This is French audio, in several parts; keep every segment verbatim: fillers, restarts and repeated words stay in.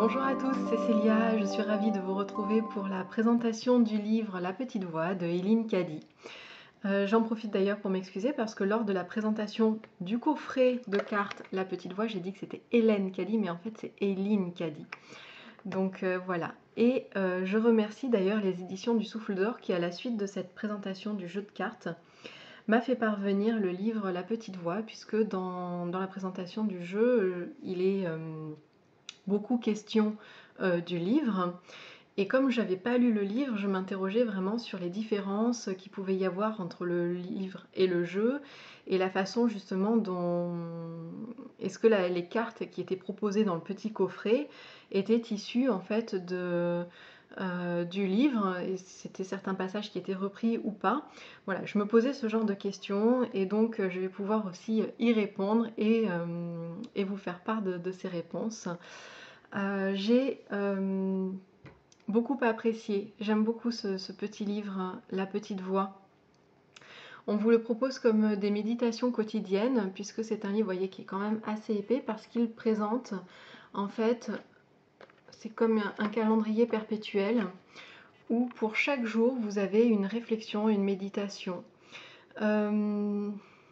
Bonjour à tous, c'est Célia, je suis ravie de vous retrouver pour la présentation du livre La Petite Voix de Eileen Cady. Euh, J'en profite d'ailleurs pour m'excuser parce que lors de la présentation du coffret de cartes La Petite Voix, j'ai dit que c'était Hélène Cady, mais en fait c'est Eileen Cady. Donc euh, voilà. Et euh, je remercie d'ailleurs les éditions du Souffle d'Or qui, à la suite de cette présentation du jeu de cartes, m'a fait parvenir le livre La Petite Voix, puisque dans, dans la présentation du jeu, euh, il est euh, beaucoup question euh, du livre. Et comme je n'avais pas lu le livre, je m'interrogeais vraiment sur les différences qu'il pouvait y avoir entre le livre et le jeu, et la façon justement dont est-ce que la, les cartes qui étaient proposées dans le petit coffret étaient issues en fait de, euh, du livre, et c'était certains passages qui étaient repris ou pas. Voilà, je me posais ce genre de questions, et donc je vais pouvoir aussi y répondre et, euh, et vous faire part de, de ces réponses. Euh, j'ai euh, beaucoup apprécié, j'aime beaucoup ce, ce petit livre, La Petite Voix. On vous le propose comme des méditations quotidiennes, puisque c'est un livre, voyez, qui est quand même assez épais, parce qu'il présente, en fait, c'est comme un, un calendrier perpétuel, où pour chaque jour, vous avez une réflexion, une méditation. Euh,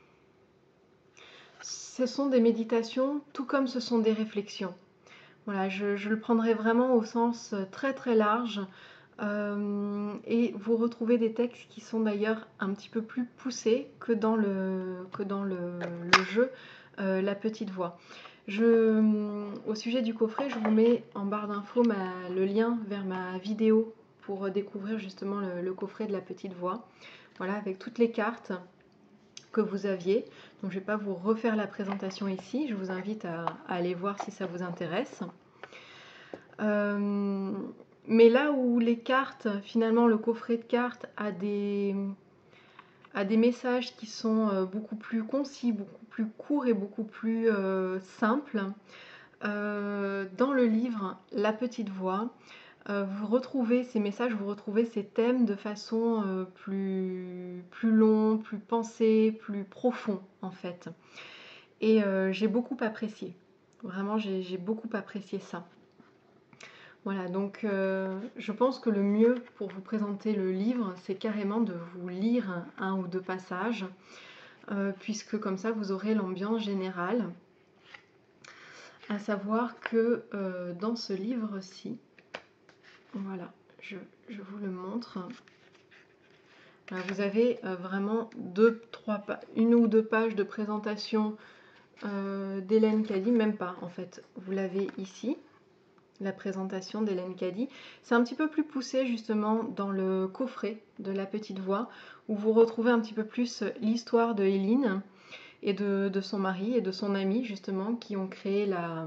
ce sont des méditations, tout comme ce sont des réflexions. Voilà, je, je le prendrai vraiment au sens très très large. Euh, et vous retrouvez des textes qui sont d'ailleurs un petit peu plus poussés que dans le, que dans le, le jeu euh, La Petite Voix. Je, au sujet du coffret, je vous mets en barre d'infos le lien vers ma vidéo pour découvrir justement le, le coffret de La Petite Voix. Voilà, avec toutes les cartes que vous aviez. Donc je ne vais pas vous refaire la présentation ici, je vous invite à, à aller voir si ça vous intéresse. Euh, mais là où les cartes, finalement le coffret de cartes a des, a des messages qui sont beaucoup plus concis, beaucoup plus courts et beaucoup plus euh, simples, euh, dans le livre La Petite Voix, euh, vous retrouvez ces messages, vous retrouvez ces thèmes de façon euh, plus, plus long, plus pensé, plus profond en fait. Et euh, j'ai beaucoup apprécié, vraiment j'ai beaucoup apprécié ça. Voilà, donc euh, je pense que le mieux pour vous présenter le livre, c'est carrément de vous lire un, un ou deux passages, euh, puisque comme ça vous aurez l'ambiance générale. À savoir que euh, dans ce livre-ci, voilà, je, je vous le montre. Voilà, vous avez euh, vraiment deux, trois, une ou deux pages de présentation euh, d'Hélène Cady, même pas en fait. Vous l'avez ici. La présentation d'Hélène Cady. C'est un petit peu plus poussé justement dans le coffret de La Petite Voix, où vous retrouvez un petit peu plus l'histoire de Eileen et de, de son mari et de son ami justement, qui ont créé la...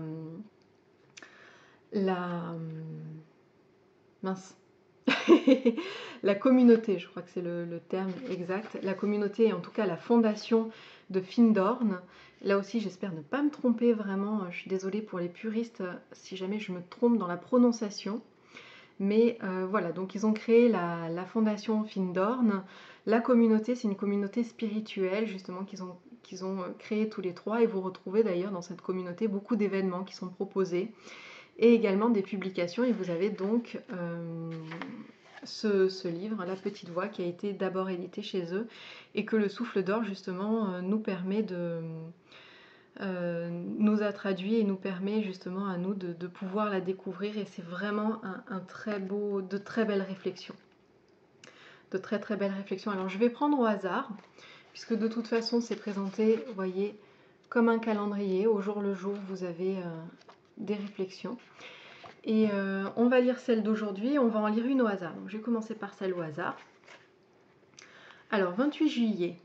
la... mince. la communauté, je crois que c'est le, le terme exact, la communauté, en tout cas la fondation de Findorn. Là aussi, j'espère ne pas me tromper vraiment, je suis désolée pour les puristes si jamais je me trompe dans la prononciation. Mais euh, voilà, donc ils ont créé la, la fondation Findorn. La communauté, c'est une communauté spirituelle justement qu'ils ont, qu'ils ont créée tous les trois, et vous retrouvez d'ailleurs dans cette communauté beaucoup d'événements qui sont proposés, et également des publications, et vous avez donc euh, ce, ce livre, La Petite Voix, qui a été d'abord édité chez eux, et que le Souffle d'Or justement euh, nous permet de... Euh, nous a traduit et nous permet justement à nous de, de pouvoir la découvrir, et c'est vraiment un, un très beau, de très belles réflexions. De très très belles réflexions. Alors je vais prendre au hasard, puisque de toute façon c'est présenté, vous voyez, comme un calendrier, au jour le jour vous avez euh, des réflexions. Et euh, on va lire celle d'aujourd'hui, on va en lire une au hasard. Donc je vais commencer par celle au hasard. Alors vingt-huit juillet.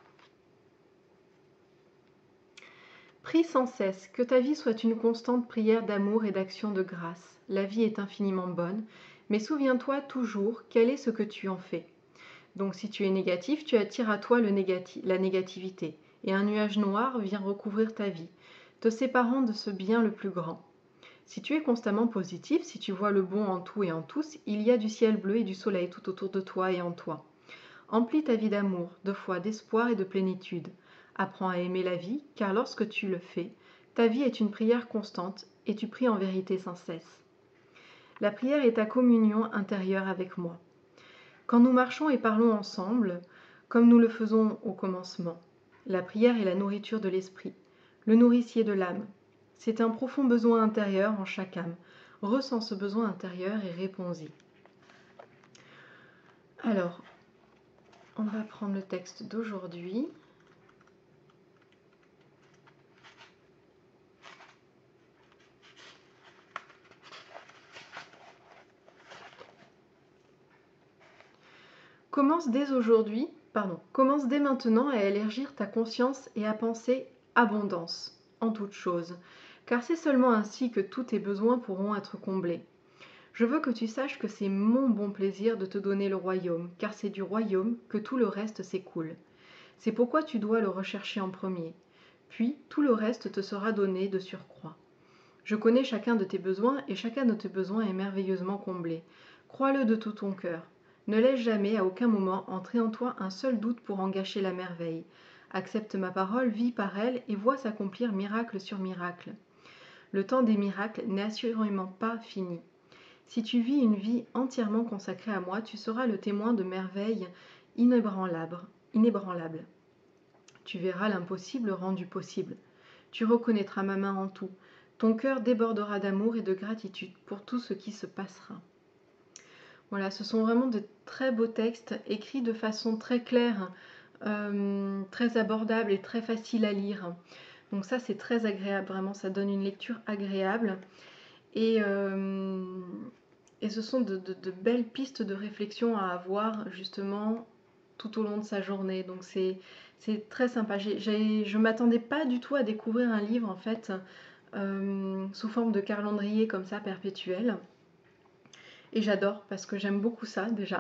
Prie sans cesse, que ta vie soit une constante prière d'amour et d'action de grâce. La vie est infiniment bonne, mais souviens-toi toujours quel est ce que tu en fais. Donc si tu es négatif, tu attires à toi le négati- la négativité, et un nuage noir vient recouvrir ta vie, te séparant de ce bien le plus grand. Si tu es constamment positif, si tu vois le bon en tout et en tous, il y a du ciel bleu et du soleil tout autour de toi et en toi. Emplis ta vie d'amour, de foi, d'espoir et de plénitude. Apprends à aimer la vie, car lorsque tu le fais, ta vie est une prière constante et tu pries en vérité sans cesse. La prière est ta communion intérieure avec moi. Quand nous marchons et parlons ensemble, comme nous le faisons au commencement, la prière est la nourriture de l'esprit, le nourricier de l'âme. C'est un profond besoin intérieur en chaque âme. Ressens ce besoin intérieur et réponds-y. Alors, on va prendre le texte d'aujourd'hui. Commence dès aujourd'hui, pardon, commence dès maintenant à élargir ta conscience et à penser abondance en toutes choses, car c'est seulement ainsi que tous tes besoins pourront être comblés. Je veux que tu saches que c'est mon bon plaisir de te donner le royaume, car c'est du royaume que tout le reste s'écoule. C'est pourquoi tu dois le rechercher en premier, puis tout le reste te sera donné de surcroît. Je connais chacun de tes besoins et chacun de tes besoins est merveilleusement comblé. Crois-le de tout ton cœur. Ne laisse jamais à aucun moment entrer en toi un seul doute pour en gâcher la merveille. Accepte ma parole, vis par elle et vois s'accomplir miracle sur miracle. Le temps des miracles n'est assurément pas fini. Si tu vis une vie entièrement consacrée à moi, tu seras le témoin de merveilles inébranlables. inébranlables. Tu verras l'impossible rendu possible. Tu reconnaîtras ma main en tout. Ton cœur débordera d'amour et de gratitude pour tout ce qui se passera. Voilà, ce sont vraiment de très beaux textes écrits de façon très claire, euh, très abordable et très facile à lire. Donc ça, c'est très agréable, vraiment, ça donne une lecture agréable. Et, euh, et ce sont de, de, de belles pistes de réflexion à avoir justement tout au long de sa journée. Donc c'est très sympa. J'ai, j'ai, je ne m'attendais pas du tout à découvrir un livre en fait euh, sous forme de calendrier comme ça perpétuel. Et j'adore parce que j'aime beaucoup ça déjà.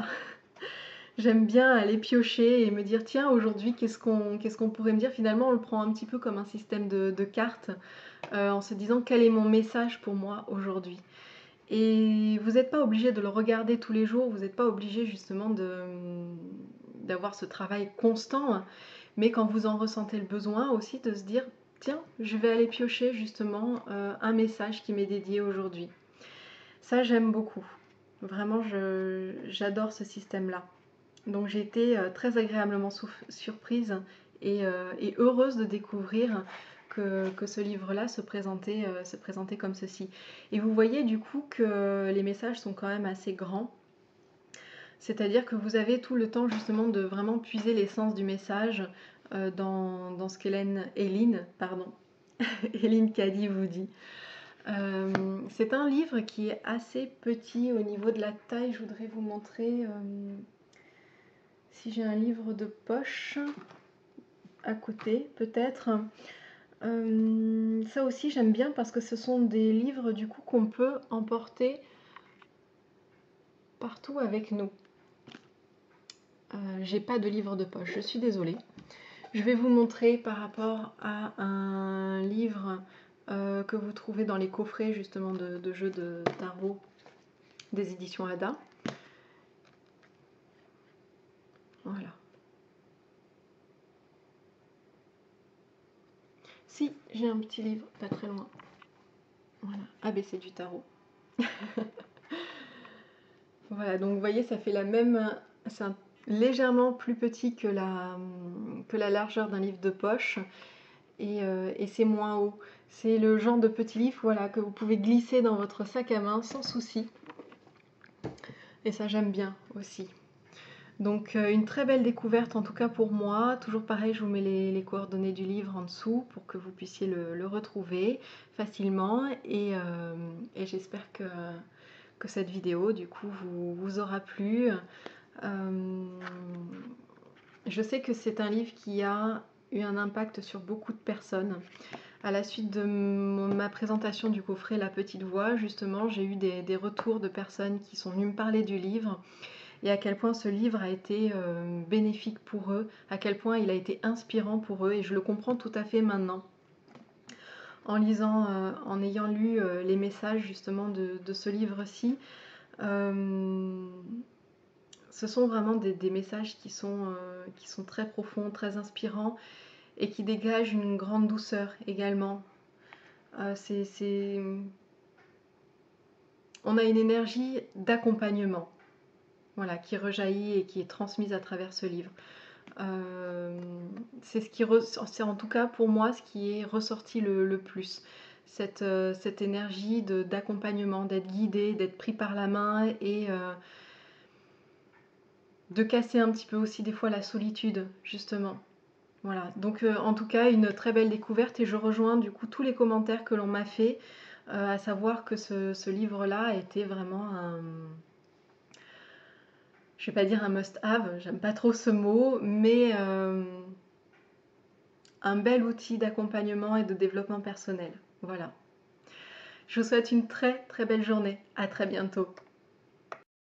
J'aime bien aller piocher et me dire tiens aujourd'hui qu'est-ce qu'on qu'est-ce qu'on pourrait me dire. Finalement on le prend un petit peu comme un système de, de cartes euh, en se disant quel est mon message pour moi aujourd'hui. Et vous n'êtes pas obligé de le regarder tous les jours, vous n'êtes pas obligé justement d'avoir ce travail constant, mais quand vous en ressentez le besoin aussi de se dire tiens je vais aller piocher justement euh, un message qui m'est dédié aujourd'hui. Ça j'aime beaucoup, vraiment j'adore ce système là. Donc j'ai été euh, très agréablement surprise et, euh, et heureuse de découvrir que, que ce livre-là se présentait, euh, se présentait comme ceci. Et vous voyez du coup que les messages sont quand même assez grands. C'est-à-dire que vous avez tout le temps justement de vraiment puiser l'essence du message euh, dans, dans ce qu'Hélène, Hélène, pardon, Hélène Caddy vous dit. Euh, c'est un livre qui est assez petit au niveau de la taille. Je voudrais vous montrer... Euh, si j'ai un livre de poche à côté, peut-être. Euh, ça aussi, j'aime bien parce que ce sont des livres du coup qu'on peut emporter partout avec nous. Euh, j'ai pas de livre de poche, je suis désolée. Je vais vous montrer par rapport à un livre euh, que vous trouvez dans les coffrets justement de, de jeux de tarot des éditions Ada. Voilà. Si, j'ai un petit livre, pas très loin. Voilà, A B C du tarot. Voilà, donc vous voyez, ça fait la même... C'est légèrement plus petit que la, que la largeur d'un livre de poche. Et, euh, et c'est moins haut. C'est le genre de petit livre voilà, que vous pouvez glisser dans votre sac à main sans souci. Et ça, j'aime bien aussi. Donc euh, une très belle découverte en tout cas pour moi. Toujours pareil, je vous mets les, les coordonnées du livre en dessous pour que vous puissiez le, le retrouver facilement. Et, euh, et j'espère que, que cette vidéo du coup vous, vous aura plu. Euh, je sais que c'est un livre qui a eu un impact sur beaucoup de personnes. À la suite de mon, ma présentation du coffret La Petite Voix, justement, j'ai eu des, des retours de personnes qui sont venues me parler du livre et à quel point ce livre a été euh, bénéfique pour eux, à quel point il a été inspirant pour eux, et je le comprends tout à fait maintenant. En lisant, euh, en ayant lu euh, les messages justement de, de ce livre-ci, euh, ce sont vraiment des, des messages qui sont, euh, qui sont très profonds, très inspirants, et qui dégagent une grande douceur également. Euh, c'est... on a une énergie d'accompagnement, voilà, qui rejaillit et qui est transmise à travers ce livre. Euh, c'est ce qui c'est en tout cas pour moi ce qui est ressorti le, le plus. Cette, euh, cette énergie d'accompagnement, d'être guidé, d'être pris par la main et euh, de casser un petit peu aussi des fois la solitude, justement. Voilà, donc euh, en tout cas une très belle découverte et je rejoins du coup tous les commentaires que l'on m'a fait, euh, à savoir que ce, ce livre-là était vraiment un... Je vais pas dire un must-have, j'aime pas trop ce mot, mais euh, un bel outil d'accompagnement et de développement personnel. Voilà. Je vous souhaite une très très belle journée. À très bientôt.